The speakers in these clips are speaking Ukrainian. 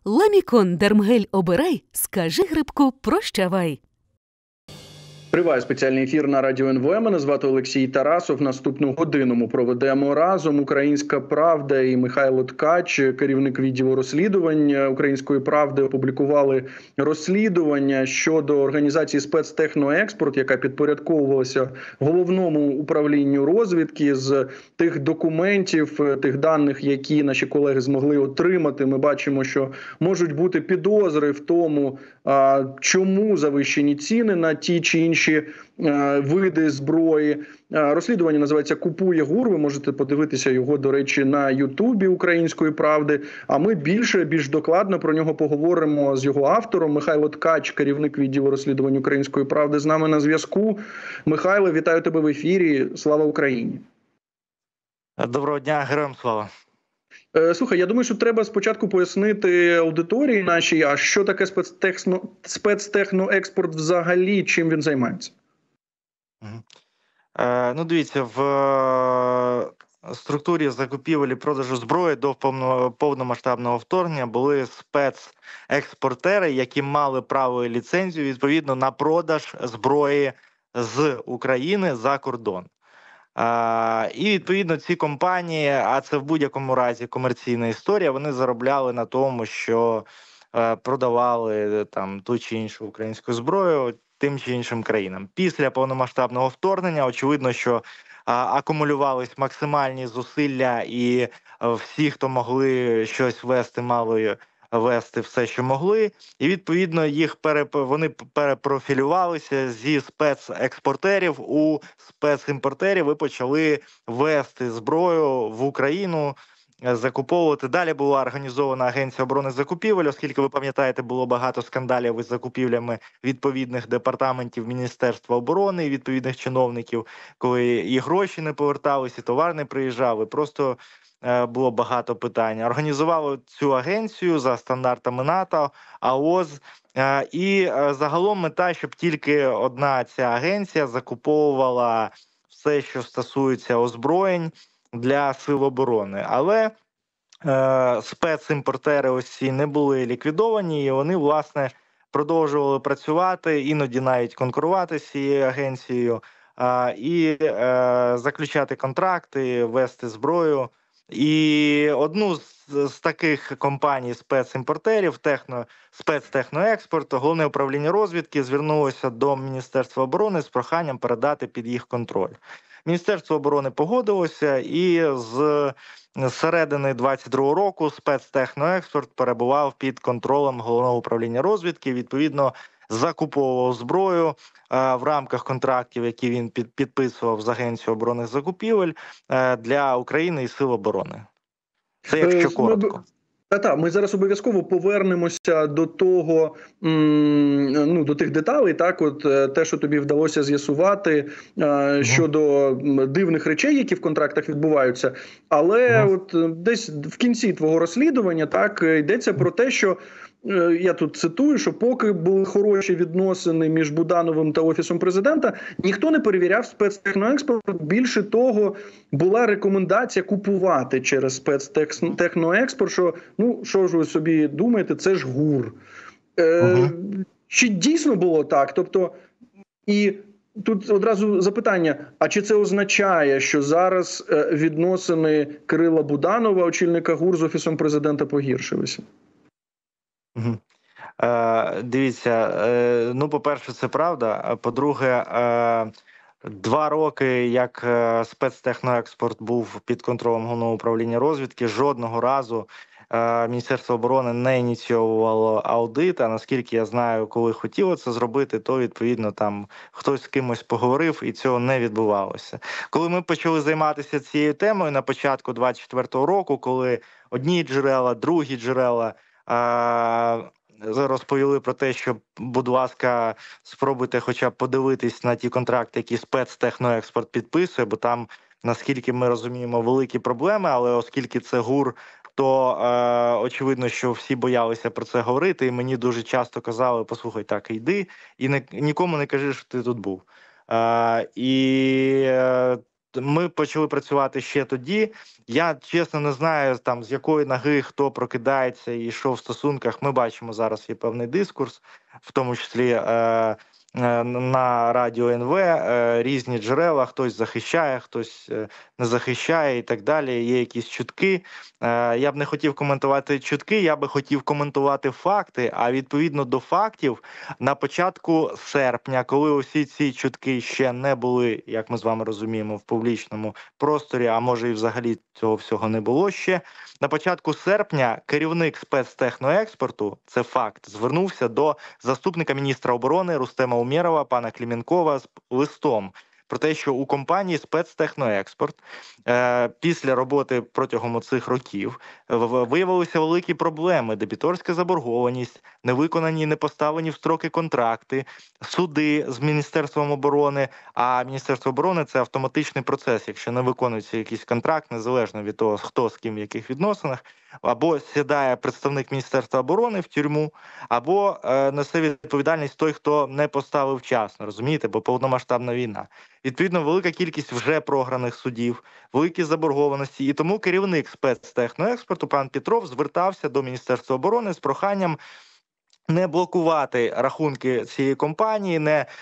Ламікон Дермгель обирай, скажи грибку прощавай. Триває спеціальний ефір на радіо НВ. Мене звати Олексій Тарасов. Наступну годину ми проведемо разом. «Українська правда» і Михайло Ткач, керівник відділу розслідувань «Української правди», опублікували розслідування щодо організації «Спецтехноекспорт», яка підпорядковувалася головному управлінню розвідки. З тих документів, тих даних, які наші колеги змогли отримати, ми бачимо, що можуть бути підозри в тому, чому завищені ціни на ті чи інші види зброї. Розслідування називається «Купує ГУР». Ви можете подивитися його, до речі, на Ютубі «Української правди». А ми більш докладно про нього поговоримо з його автором. Михайло Ткач, керівник відділу розслідувань «Української правди», з нами на зв'язку. Михайло, вітаю тебе в ефірі. Слава Україні! Доброго дня, героям слава! Слухай, я думаю, що треба спочатку пояснити аудиторії нашій, а що таке спецтехноекспорт взагалі, чим він займається? Ну, дивіться, в структурі закупівель і продажу зброї до повномасштабного вторгнення були спецекспортери, які мали право і ліцензію, відповідно, на продаж зброї з України за кордон. І, відповідно, ці компанії, а це в будь-якому разі комерційна історія, вони заробляли на тому, що продавали там ту чи іншу українську зброю тим чи іншим країнам. Після повномасштабного вторгнення, очевидно, що акумулювались максимальні зусилля, і всі, хто могли щось вести, мали вести все, що могли, і, відповідно, вони перепрофілювалися зі спецекспортерів у спецімпортерів і почали вести зброю в Україну, закуповувати. Далі була організована Агенція оборони закупівель, оскільки, ви пам'ятаєте, було багато скандалів із закупівлями відповідних департаментів Міністерства оборони і відповідних чиновників, коли і гроші не поверталися, і товар не приїжджав, і просто було багато питань. Організували цю агенцію за стандартами НАТО, АОЗ, і загалом мета, щоб тільки одна ця агенція закуповувала все, що стосується озброєнь для сил оборони. Але спецімпортери ось ці не були ліквідовані, і вони, власне, продовжували працювати, іноді навіть конкурувати з цією агенцією, і заключати контракти, вести зброю. І одну з таких компаній спецімпортерів, спецтехноекспорт, Головне управління розвідки звернулося до Міністерства оборони з проханням передати під їх контроль. Міністерство оборони погодилося, і з середини 22-го року спецтехноекспорт перебував під контролем Головного управління розвідки, відповідно, закуповував зброю в рамках контрактів, які він підписував з Агенцією оборонних закупівель для України і Сил оборони. Це якщо коротко. Ми зараз обов'язково повернемося до того, до тих деталей, так, от те, що тобі вдалося з'ясувати щодо дивних речей, які в контрактах відбуваються. Але от десь в кінці твого розслідування, так, йдеться про те, що я тут цитую, що поки були хороші відносини між Будановим та Офісом президента, ніхто не перевіряв спецтехноекспорт. Більше того, була рекомендація купувати через спецтехноекспорт, що ж ви собі думаєте, це ж ГУР. Чи дійсно було так? Тобто, і тут одразу запитання, а чи це означає, що зараз відносини Кирила Буданова, очільника ГУР, з Офісом президента погіршилися? Дивіться, по-перше, це правда, а по-друге, 2 роки, як спецтехноекспорт був під контролем Головного управління розвідки, жодного разу Міністерство оборони не ініціювало аудит, а наскільки я знаю, коли хотіло це зробити, то, відповідно, там хтось з кимось поговорив, і цього не відбувалося. Коли ми почали займатися цією темою на початку 24-го року, коли одні джерела, другі джерела розповіли про те, що, будь ласка, спробуйте хоча б подивитись на ті контракти, які спецтехноекспорт підписує, бо там, наскільки ми розуміємо, великі проблеми, але оскільки це ГУР, то очевидно, що всі боялися про це говорити, і мені дуже часто казали: послухай, так, йди, і нікому не кажи, що ти тут був. І ми почали працювати ще тоді. Я, чесно, не знаю, там, з якої ноги хто прокидається і що в стосунках. Ми бачимо, зараз є певний дискурс, в тому числі на радіо НВ, різні джерела, хтось захищає, хтось не захищає і так далі. Є якісь чутки. Я б не хотів коментувати чутки, я би хотів коментувати факти, а відповідно до фактів, на початку серпня, коли усі ці чутки ще не були, як ми з вами розуміємо, в публічному просторі, а може і взагалі цього всього не було ще, на початку серпня керівник спецтехноекспорту, це факт, звернувся до заступника міністра оборони Рустема Умєрова, пана Кліменкова, з листом про те, що у компанії спецтехноекспорт після роботи протягом цих років виявилися великі проблеми: дебіторська заборгованість, невиконані, не поставлені в строки контракти, суди з Міністерством оборони. А Міністерство оборони – це автоматичний процес. Якщо не виконується якийсь контракт, незалежно від того, хто з ким в яких відносинах, або сідає представник Міністерства оборони в тюрму, або несе відповідальність той, хто не поставив вчасно, розумієте, бо повномасштабна війна. Відповідно, велика кількість вже програних судів, великі заборгованості, і тому керівник спецтехноекспорту пан Петров звертався до Міністерства оборони з проханням не блокувати рахунки цієї компанії,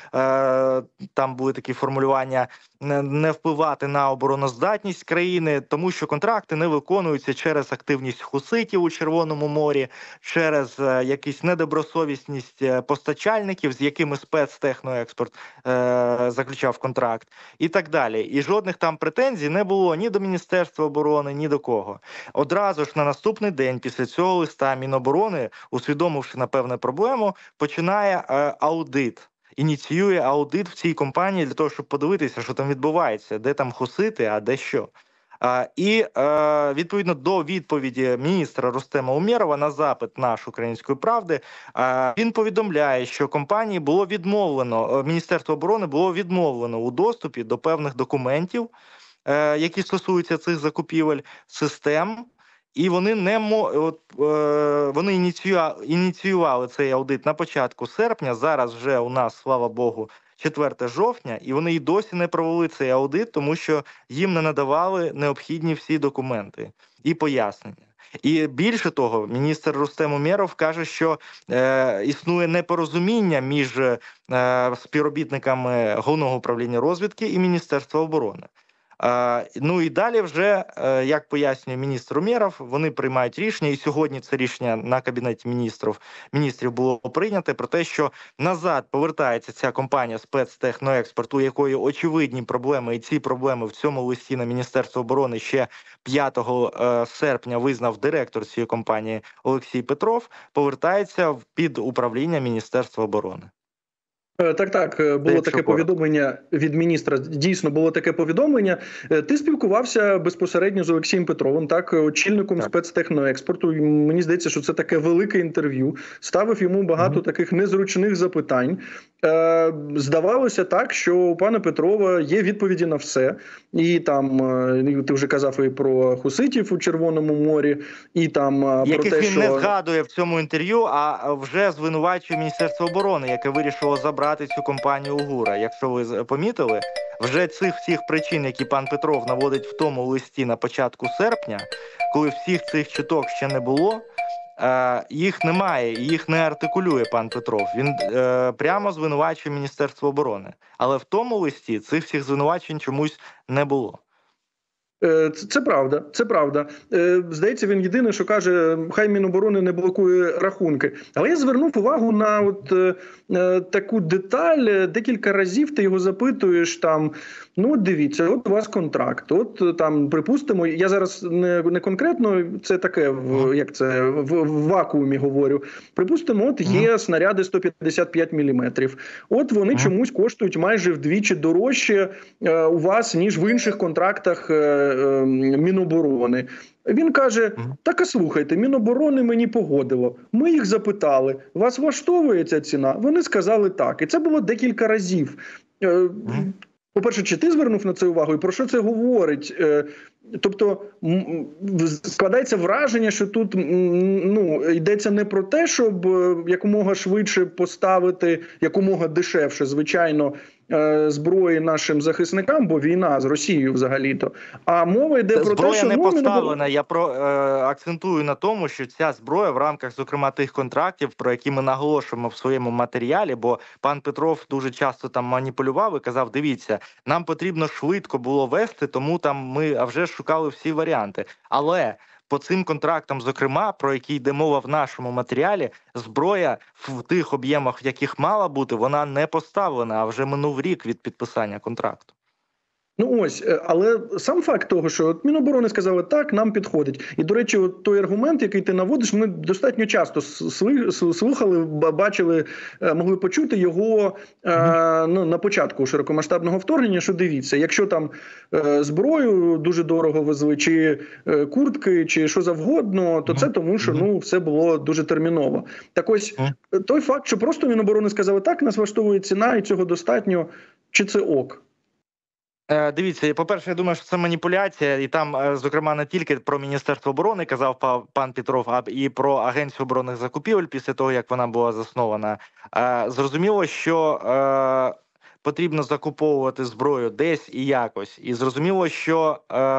там були такі формулювання, не впливати на обороноздатність країни, тому що контракти не виконуються через активність хуситів у Червоному морі, через якусь недобросовісність постачальників, з якими спецтехноекспорт заключав контракт, і так далі. І жодних там претензій не було ні до Міністерства оборони, ні до кого. Одразу ж на наступний день після цього листа Міноборони, усвідомивши, напевне, проблему, починає аудит. Ініціює аудит в цій компанії для того, щоб подивитися, що там відбувається, де там хусити, а де що. І відповідно до відповіді міністра Рустема Умєрова на запит наш «Української правди», він повідомляє, що компанії було відмовлено, Міністерство оборони було відмовлено у доступі до певних документів, які стосуються цих закупівель, систем. І вони вони ініціювали цей аудит на початку серпня. Зараз вже у нас, слава Богу, 4 жовтня, і вони і досі не провели цей аудит, тому що їм не надавали необхідні всі документи і пояснення. І більше того, міністр Рустем Умєров каже, що існує непорозуміння між співробітниками Головного управління розвідки і Міністерства оборони. Ну і далі вже, як пояснює міністр Умєров, вони приймають рішення, і сьогодні це рішення на Кабінеті міністрів було прийнято, про те, що назад повертається ця компанія спецтехноекспорту, у якої очевидні проблеми, і ці проблеми в цьому листі на Міністерство оборони ще 5 серпня визнав директор цієї компанії Олексій Петров, повертається під управління Міністерства оборони. Так, було таке повідомлення від міністра. Дійсно, було таке повідомлення. Ти спілкувався безпосередньо з Олексієм Петровим, так, очільником спецтехноекспорту. Мені здається, що це таке велике інтерв'ю. Ставив йому багато таких незручних запитань. Здавалося так, що у пана Петрова є відповіді на все. І там, ти вже казав і про хуситів у Червоному морі, і там про те, що... він не згадує в цьому інтерв'ю, а вже звинувачує Міністерство оборони, яке вирішило забрати цю компанію у ГУРа. Якщо ви помітили, вже цих всіх причин, які пан Петров наводить в тому листі на початку серпня, коли всіх цих чуток ще не було, їх немає, їх не артикулює пан Петров. Він прямо звинувачує Міністерство оборони. Але в тому листі цих всіх звинувачень чомусь не було. Це правда, це правда. Здається, він єдине, що каже, хай Міноборони не блокує рахунки. Але я звернув увагу на таку деталь. Декілька разів ти його запитуєш там, ну дивіться, от у вас контракт, от там, припустимо, я зараз не конкретно, це таке, в вакуумі говорю. Припустимо, от є снаряди 155 мм. От вони чомусь коштують майже вдвічі дорожче у вас, ніж в інших контрактах Міноборони. Він каже, так, а слухайте, Міноборони мені погодило. Ми їх запитали, вас влаштовує ця ціна? Вони сказали так. І це було декілька разів. По-перше, чи ти звернув на це увагу і про що це говорить? Тобто складається враження, що тут йдеться не про те, щоб якомога швидше поставити, якомога дешевше, звичайно, зброї нашим захисникам, бо війна з Росією взагалі-то. А мова йде про те, що зброя не поставлена. Я акцентую на тому, що ця зброя в рамках, зокрема, тих контрактів, про які ми наголошуємо в своєму матеріалі, бо пан Петров дуже часто там маніпулював і казав: дивіться, нам потрібно швидко було вести, тому там ми вже шукали всі варіанти. Але по цим контрактам, зокрема, про які йде мова в нашому матеріалі, зброя в тих об'ємах, в яких мала бути, вона не поставлена, а вже минув рік від підписання контракту. Ну ось, але сам факт того, що от Міноборони сказали, так, нам підходить. І, до речі, от той аргумент, який ти наводиш, ми достатньо часто слухали, бачили, могли почути його на початку широкомасштабного вторгнення, що дивіться, якщо там зброю дуже дорого везли, чи куртки, чи що завгодно, то це тому, що все було дуже терміново. Так ось, той факт, що просто Міноборони сказали, так, нас влаштовує ціна, і цього достатньо, чи це ок? Дивіться, по-перше, я думаю, що це маніпуляція, і там, зокрема, не тільки про Міністерство оборони казав пан Петров, а і про Агенцію оборонних закупівель після того, як вона була заснована. Зрозуміло, що потрібно закуповувати зброю десь і якось. І зрозуміло, що,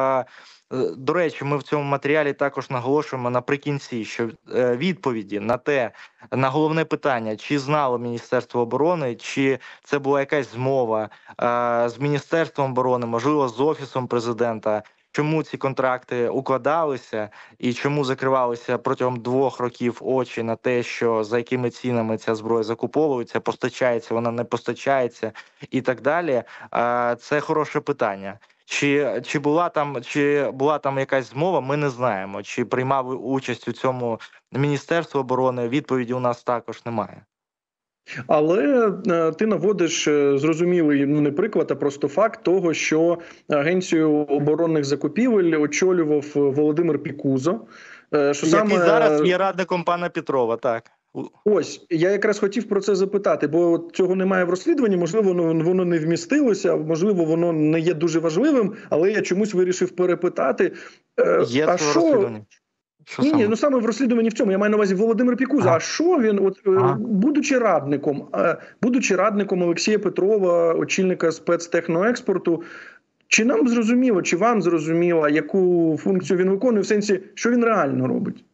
до речі, ми в цьому матеріалі також наголошуємо наприкінці, що відповіді на головне питання, чи знало Міністерство оборони, чи це була якась змова з Міністерством оборони, можливо, з Офісом Президента, чому ці контракти укладалися і чому закривалися протягом 2 років очі на те, що за якими цінами ця зброя закуповується, постачається, вона не постачається і так далі. Це хороше питання. Чи була там якась змова, ми не знаємо. Чи приймав участь у цьому Міністерство оборони, відповіді у нас також немає. Але ти наводиш зрозумілий не приклад, а просто факт того, що Агенцію оборонних закупівель очолював Володимир Пікузо. Який зараз є радником пана Петрова, так. Ось, я якраз хотів про це запитати, бо цього немає в розслідуванні, можливо, воно не вмістилося, можливо, воно не є дуже важливим, але я чомусь вирішив перепитати. Є це розслідування? Ні, саме в розслідуванні в цьому. Я маю на увазі Володимир Пікуза. А що він, будучи радником Олексія Петрова, очільника спецтехноекспорту, чи нам зрозуміло, чи вам зрозуміло, яку функцію він виконує, в сенсі, що він реально робить?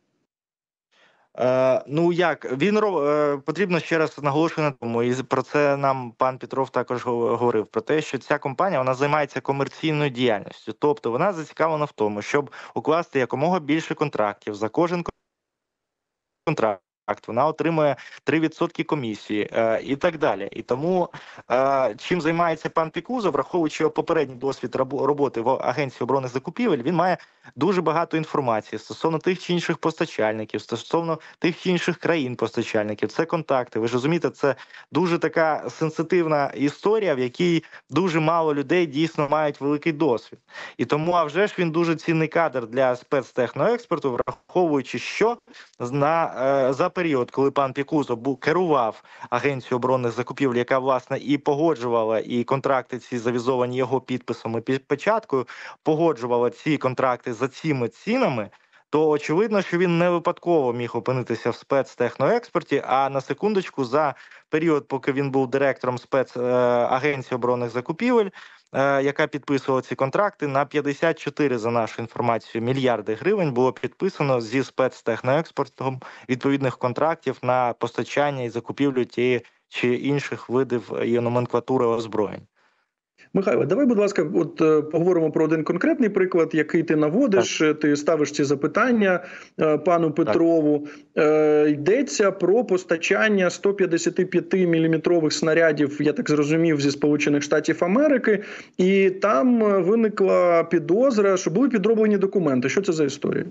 Потрібно ще раз наголошувати на тому, і про це нам пан Петров також говорив, про те, що ця компанія, вона займається комерційною діяльністю, тобто вона зацікавлена в тому, щоб укласти якомога більше контрактів. За кожен контракт вона отримує 3% комісії і так далі. І тому чим займається пан Пікузо, враховуючи його попередній досвід роботи в Агенції оборонних закупівель, він має дуже багато інформації стосовно тих чи інших постачальників, стосовно тих чи інших країн-постачальників. Це контакти. Ви ж розумієте, це дуже така сенситивна історія, в якій дуже мало людей дійсно мають великий досвід. І тому, а вже ж, він дуже цінний кадр для спецтехноекспорту, враховуючи, що за період, коли пан Пікузо керував Агенцією оборонних закупівель, яка, власне, і погоджувала, і контракти ці завізовані його підписом і печаткою, погоджувала ці контракти за цими цінами, то очевидно, що він не випадково міг опинитися в спецтехноекспорті, а на секундочку, за період, поки він був директором спецагенції оборонних закупівель, яка підписувала ці контракти, на 54, за нашу інформацію, мільярди гривень було підписано зі спецтехноекспортом відповідних контрактів на постачання і закупівлю тієї чи інших видів і номенклатури озброєнь. Михайло, давай, будь ласка, поговоримо про один конкретний приклад, який ти наводиш, ти ставиш ці запитання пану Петрову. Йдеться про постачання 155-мм снарядів, я так зрозумів, зі Сполучених Штатів Америки, і там виникла підозра, що були підроблені документи. Що це за історія?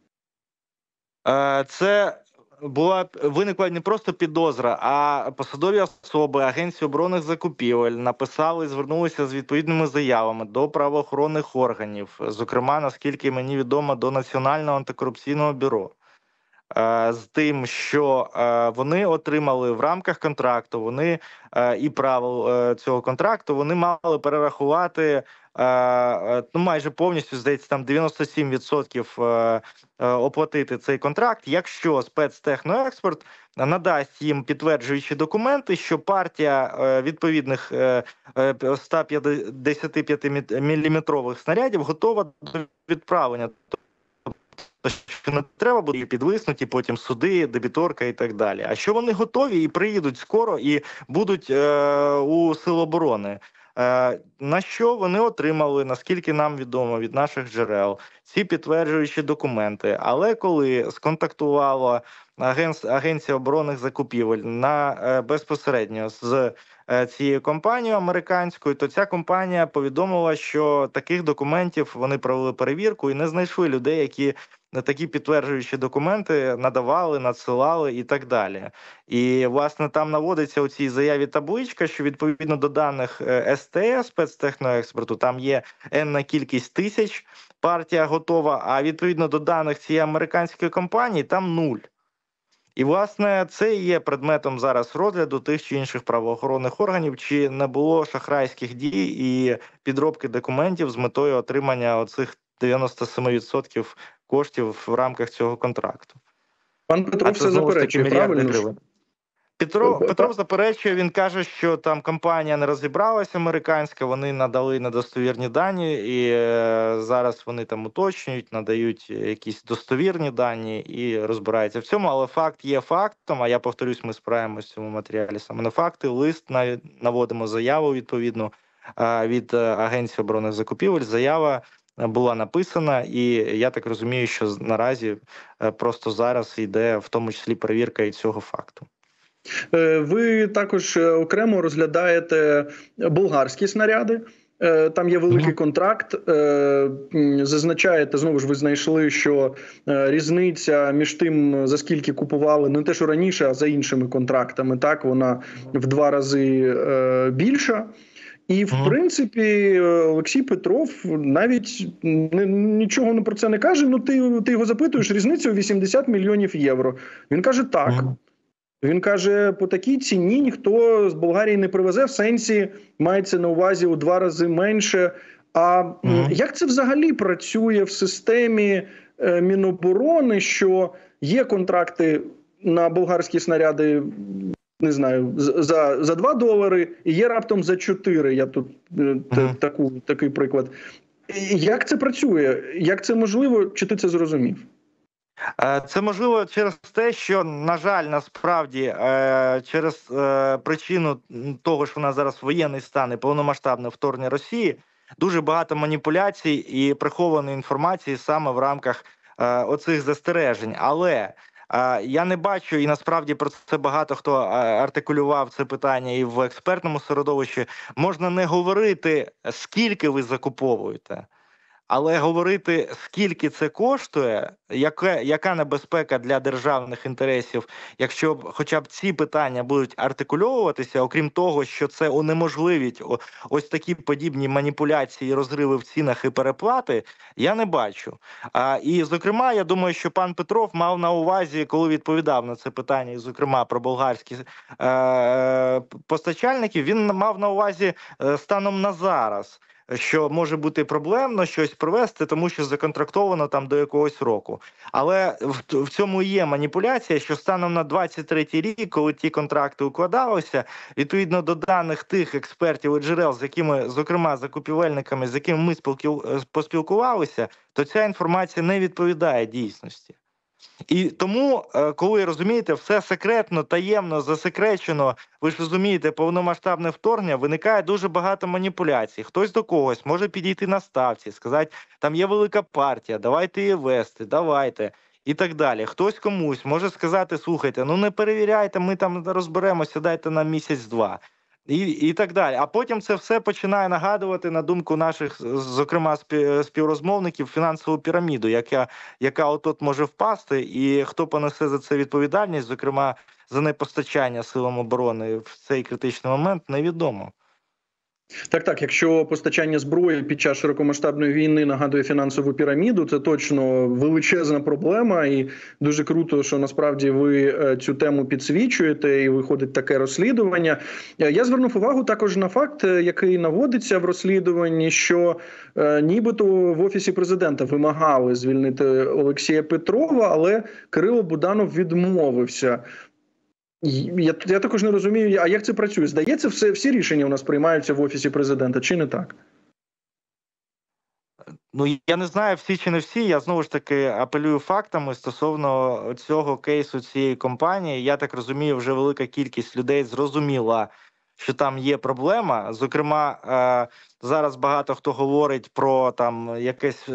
Виникла не просто підозра, а посадові особи Агенції оборонних закупівель звернулися з відповідними заявами до правоохоронних органів, зокрема, наскільки мені відомо, до Національного антикорупційного бюро, з тим, що вони отримали в рамках контракту, і правил цього контракту, вони мали перерахувати ну, майже повністю, здається, там 97% оплатити цей контракт, якщо спецтехноекспорт надасть їм підтверджуючі документи, що партія відповідних 155-мм снарядів готова до відправлення. Що не треба буде підвиснуті, потім суди, дебіторка і так далі. А що вони готові і приїдуть скоро і будуть у Сил оборони. На що вони отримали, наскільки нам відомо від наших джерел, ці підтверджуючі документи. Але коли сконтактувала Агенція оборонних закупівель безпосередньо з цією компанією американською, то ця компанія повідомила, що таких документів вони провели перевірку і не знайшли людей, які такі підтверджуючі документи надавали, надсилали і так далі. І, власне, там наводиться у цій заяві табличка, що відповідно до даних СТЕ, спецтехноекспорту, там є енна кількість тисяч, партія готова, а відповідно до даних цієї американської компанії там 0. І, власне, це і є предметом зараз розгляду тих чи інших правоохоронних органів, чи не було шахрайських дій і підробки документів з метою отримання оцих 97% коштів в рамках цього контракту. Пан Петро все заперечує, правильно? Петров заперечує, він каже, що там компанія не розібралася американська, вони надали недостовірні дані, і зараз вони там уточнюють, надають якісь достовірні дані і розбираються в цьому, але факт є фактом, а я повторюсь, ми справимося в цьому матеріалі саме на факти, лист, наводимо заяву відповідну від Агенції оборонних закупівель, заява була написана, і я так розумію, що наразі просто зараз йде в тому числі перевірка і цього факту. Ви також окремо розглядаєте болгарські снаряди. Там є великий контракт. Зазначаєте, знову ж ви знайшли, що різниця між тим, за скільки купували, не те, що раніше, а за іншими контрактами, так, вона в 2 рази більша. І, в принципі, Олексій Петров навіть нічого про це не каже. Ну, ти його запитуєш, різницю у 80 мільйонів євро. Він каже, так. Він каже, по такій ціні ніхто з Болгарії не привезе, в сенсі мається на увазі у 2 рази менше. А як це взагалі працює в системі Міноборони, що є контракти на болгарські снаряди, не знаю, за $2 і є раптом за 4, я тут такий приклад. Як це працює? Як це можливо? Чи ти це зрозумів? Це можливо через те, що, на жаль, насправді, через причину того, що в нас зараз воєнний стан і повномасштабне вторгнення Росії, дуже багато маніпуляцій і прихованої інформації саме в рамках оцих застережень. Але я не бачу, і насправді про це багато хто артикулював це питання і в експертному середовищі, можна не говорити, скільки ви закуповуєте, але говорити, скільки це коштує, яка небезпека для державних інтересів, якщо хоча б ці питання будуть артикульовуватися, окрім того, що це унеможливить ось такі подібні маніпуляції, розриви в цінах і переплати, я не бачу. І, зокрема, я думаю, що пан Петров мав на увазі, коли відповідав на це питання, і, зокрема, про болгарські постачальників, він мав на увазі станом на зараз, що може бути проблемно щось провести, тому що законтрактовано там до якогось року. Але в цьому і є маніпуляція, що станом на 23-й рік, коли ті контракти укладалися, відповідно до даних тих експертів і джерел, з якими, зокрема, закупівельниками, з якими ми поспілкувалися, то ця інформація не відповідає дійсності. І тому, коли, розумієте, все секретно, таємно, засекречено, ви ж розумієте, повномасштабне вторгнення, виникає дуже багато маніпуляцій. Хтось до когось може підійти на ставці, сказати, там є велика партія, давайте її вести, давайте, і так далі. Хтось комусь може сказати, слухайте, ну не перевіряйте, ми там розберемося, дайте нам місяць-два. І так далі. А потім це все починає нагадувати, на думку наших, зокрема, співрозмовників, фінансову піраміду, яка от може впасти, і хто понесе за це відповідальність, зокрема, за непостачання силам оборони в цей критичний момент, невідомо. Так, якщо постачання зброї під час широкомасштабної війни нагадує фінансову піраміду, це точно величезна проблема, і дуже круто, що насправді ви цю тему підсвічуєте і виходить таке розслідування. Я звернув увагу також на факт, який наводиться в розслідуванні, що нібито в Офісі президента вимагали звільнити Олексія Петрова, але Кирило Буданов відмовився. Я також не розумію, а як це працює? Здається, всі рішення у нас приймаються в Офісі президента, чи не так? Ну, я не знаю, всі чи не всі. Я знову ж таки апелюю фактами стосовно цього кейсу цієї компанії. Я так розумію, вже велика кількість людей зрозуміла, що там є проблема. Зокрема, зараз багато хто говорить про там якесь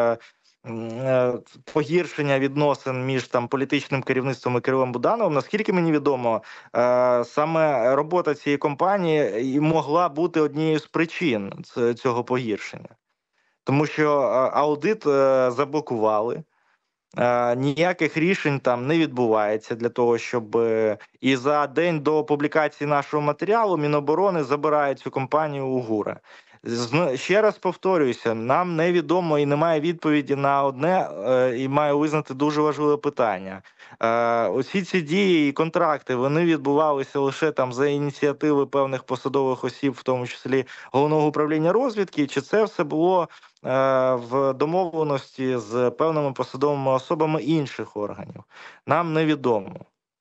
погіршення відносин між там політичним керівництвом і Кирилом Будановим. Наскільки мені відомо, саме робота цієї компанії і могла бути однією з причин цього погіршення. Тому що аудит заблокували, ніяких рішень там не відбувається для того, щоб і за день до публікації нашого матеріалу Міноборони забирає цю компанію у ГУРа. Ще раз повторююся, нам невідомо і немає відповіді на одне, і маю визнати дуже важливе питання. Усі ці дії і контракти, вони відбувалися лише там за ініціативи певних посадових осіб, в тому числі Головного управління розвідки, чи це все було в домовленості з певними посадовими особами інших органів? Нам невідомо.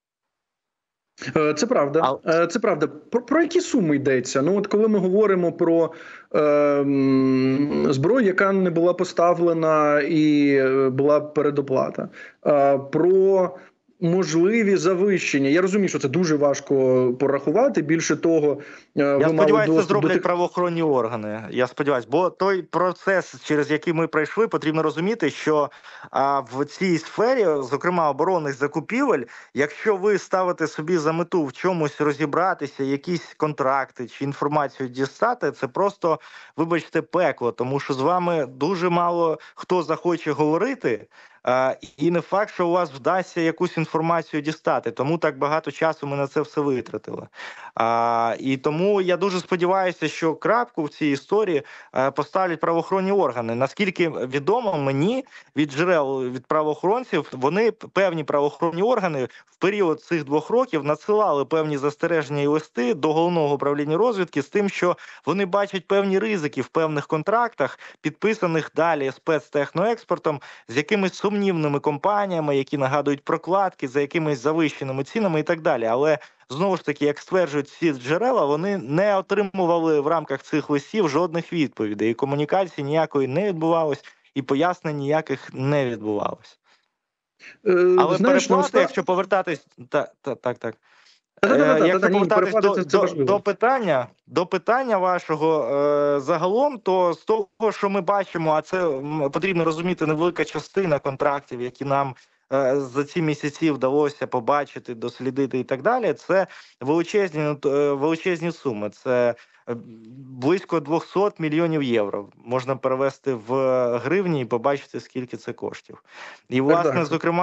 Це правда. Це правда. Про які суми йдеться? Ну, от коли ми говоримо про зброю, яка не була поставлена і була передоплата, про можливі завищення. Я розумію, що це дуже важко порахувати. Більше того, я сподіваюся, це зроблять правоохоронні органи. Я сподіваюся, бо той процес, через який ми пройшли, потрібно розуміти, що в цій сфері, зокрема оборонних закупівель, якщо ви ставите собі за мету в чомусь розібратися, якісь контракти чи інформацію дістати, це просто, вибачте, пекло, тому що з вами дуже мало хто захоче говорити. І не факт, що у вас вдасться якусь інформацію дістати. Тому так багато часу ми на це все витратили. І тому я дуже сподіваюся, що крапку в цій історії поставлять правоохоронні органи. Наскільки відомо мені від джерел, від правоохоронців, вони, певні правоохоронні органи, в період цих 2 років надсилали певні застереження і листи до Головного управління розвідки з тим, що вони бачать певні ризики в певних контрактах, підписаних далі спецтехноекспортом, з якимись сумнівними компаніями, які нагадують прокладки, за якимись завищеними цінами і так далі. Але, знову ж таки, як стверджують ці джерела, вони не отримували в рамках цих листів жодних відповідей. І комунікації ніякої не відбувалось, і пояснень ніяких не відбувалось. Але переплати, якщо повертатись... Так. Якщо повертатись до питання вашого загалом, то з того, що ми бачимо, а це потрібно розуміти, невелика частина контрактів, які нам за ці місяці вдалося побачити, дослідити і так далі, це величезні суми. Це близько 200 мільйонів євро. Можна перевести в гривні і побачити, скільки це коштів. І, власне,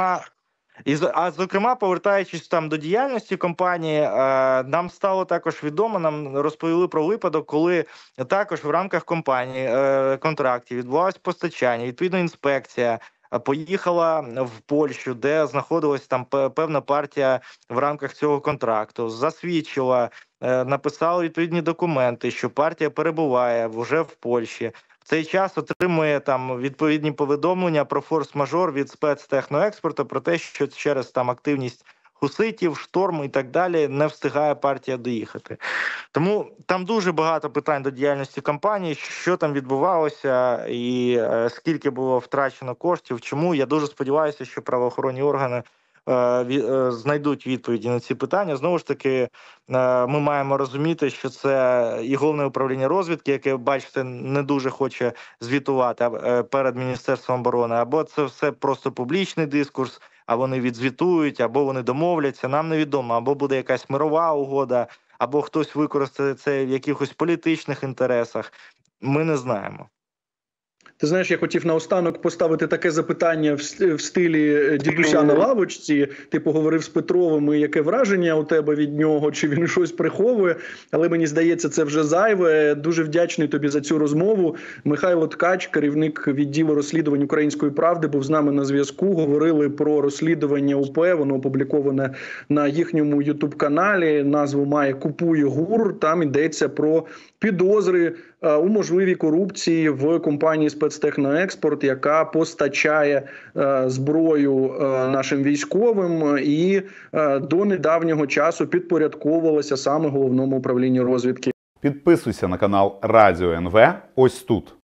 зокрема, повертаючись там до діяльності компанії, нам стало також відомо, нам розповіли про випадок, коли також в рамках компанії контрактів відбувалось постачання, відповідно інспекція поїхала в Польщу, де знаходилась там певна партія в рамках цього контракту, засвідчила, написала відповідні документи, що партія перебуває вже в Польщі. В цей час отримує там відповідні повідомлення про форс-мажор від спецтехноекспорту, про те, що через там активність хуситів, шторм і так далі не встигає партія доїхати. Тому там дуже багато питань до діяльності компанії, що там відбувалося і скільки було втрачено коштів, чому. Я дуже сподіваюся, що правоохоронні органи знайдуть відповіді на ці питання. Знову ж таки, ми маємо розуміти, що це і Головне управління розвідки, яке, бачите, не дуже хоче звітувати перед Міністерством оборони, або це все просто публічний дискурс, а вони відзвітують, або вони домовляться, нам невідомо, або буде якась мирова угода, або хтось використає це в якихось політичних інтересах. Ми не знаємо. Ти знаєш, я хотів наостанок поставити таке запитання в стилі дідуся на лавочці. Ти поговорив з Петровим, і яке враження у тебе від нього, чи він щось приховує, але мені здається, це вже зайве. Дуже вдячний тобі за цю розмову. Михайло Ткач, керівник відділу розслідувань «Української правди», був з нами на зв'язку. Говорили про розслідування УП, воно опубліковане на їхньому ютуб-каналі. Назву має «Купує ГУР». Там йдеться про підозри у можливій корупції в компанії «Спецтехноекспорт», яка постачає зброю нашим військовим і до недавнього часу підпорядковувалася саме Головному управлінню розвідки. Підписуйся на канал Радіо НВ ось тут.